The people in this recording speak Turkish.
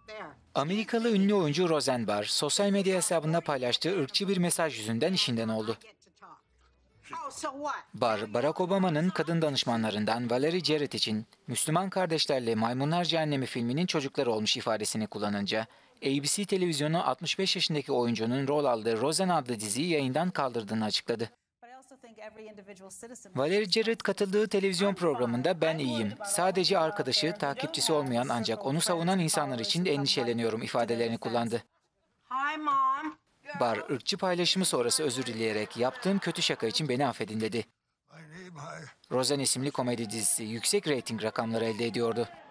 Amerikalı ünlü oyuncu Roseanne Barr, sosyal medya hesabında paylaştığı ırkçı bir mesaj yüzünden işinden oldu. Barr, Barack Obama'nın kadın danışmanlarından Valerie Jarrett için Müslüman Kardeşlerle Maymunlar Cehennemi filminin çocukları olmuş ifadesini kullanınca, ABC televizyonu 65 yaşındaki oyuncunun rol aldığı Roseanne adlı diziyi yayından kaldırdığını açıkladı. Valerie Jarrett katıldığı televizyon programında "Ben iyiyim. Sadece arkadaşı, takipçisi olmayan ancak onu savunan insanlar için de endişeleniyorum" ifadelerini kullandı. Barr, ırkçı paylaşımı sonrası özür dileyerek "Yaptığım kötü şaka için beni affedin" dedi. Roseanne isimli komedi dizisi yüksek reyting rakamları elde ediyordu.